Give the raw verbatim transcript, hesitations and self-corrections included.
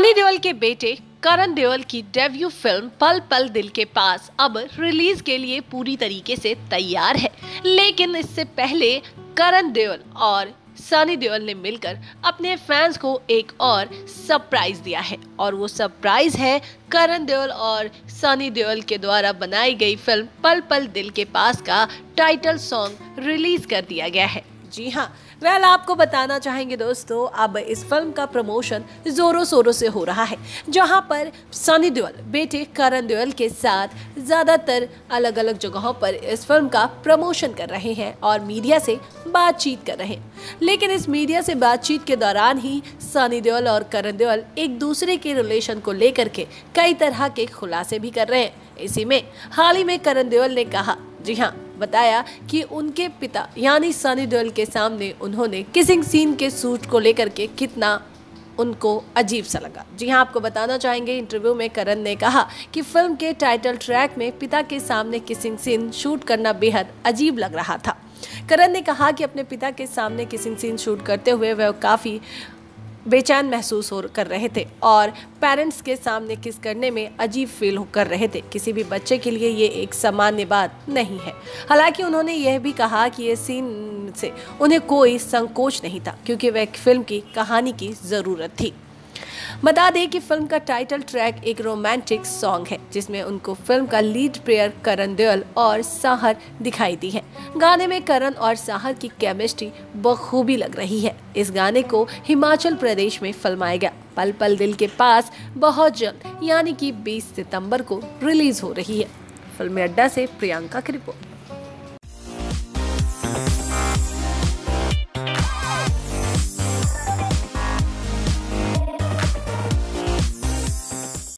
सनी देओल के बेटे करण देओल की डेब्यू फिल्म पल पल दिल के पास अब रिलीज के लिए पूरी तरीके से तैयार है। लेकिन इससे पहले करण देओल और सनी देओल ने मिलकर अपने फैंस को एक और सरप्राइज दिया है और वो सरप्राइज है करण देओल और सनी देओल के द्वारा बनाई गई फिल्म पल पल दिल के पास का टाइटल सॉन्ग रिलीज कर दिया गया है। जी हाँ, वेल आपको बताना चाहेंगे दोस्तों, अब इस फिल्म का प्रमोशन जोरों शोरों से हो रहा है, जहां पर सनी देओल बेटे करण देओल के साथ ज़्यादातर अलग अलग जगहों पर इस फिल्म का प्रमोशन कर रहे हैं और मीडिया से बातचीत कर रहे हैं। लेकिन इस मीडिया से बातचीत के दौरान ही सनी देओल और करण देओल एक दूसरे के रिलेशन को लेकर के कई तरह के खुलासे भी कर रहे हैं। इसी में हाल ही में करण देओल ने कहा, जी हाँ, बताया कि उनके पिता यानी सनी देओल के सामने उन्होंने किसिंग सीन के शूट को लेकर के कितना उनको अजीब सा लगा। जी हाँ, आपको बताना चाहेंगे, इंटरव्यू में करण ने कहा कि फिल्म के टाइटल ट्रैक में पिता के सामने किसिंग सीन शूट करना बेहद अजीब लग रहा था। करण ने कहा कि अपने पिता के सामने किसिंग सीन शूट करते हुए वह काफ़ी बेचैन महसूस हो कर रहे थे और पेरेंट्स के सामने किस करने में अजीब फील कर रहे थे। किसी भी बच्चे के लिए ये एक सामान्य बात नहीं है। हालांकि उन्होंने यह भी कहा कि ये सीन से उन्हें कोई संकोच नहीं था क्योंकि वह फिल्म की कहानी की ज़रूरत थी। बता दें कि फिल्म का टाइटल ट्रैक एक रोमांटिक सॉन्ग है जिसमें उनको फिल्म का लीड प्लेयर करण देओल और साहर दिखाई दी है। गाने में करण और साहर की केमिस्ट्री बखूबी लग रही है। इस गाने को हिमाचल प्रदेश में फिल्माया गया। पल पल दिल के पास बहुत जल्द यानी कि बीस सितंबर को रिलीज हो रही है। फिल्मी अड्डा से प्रियंका की रिपोर्ट।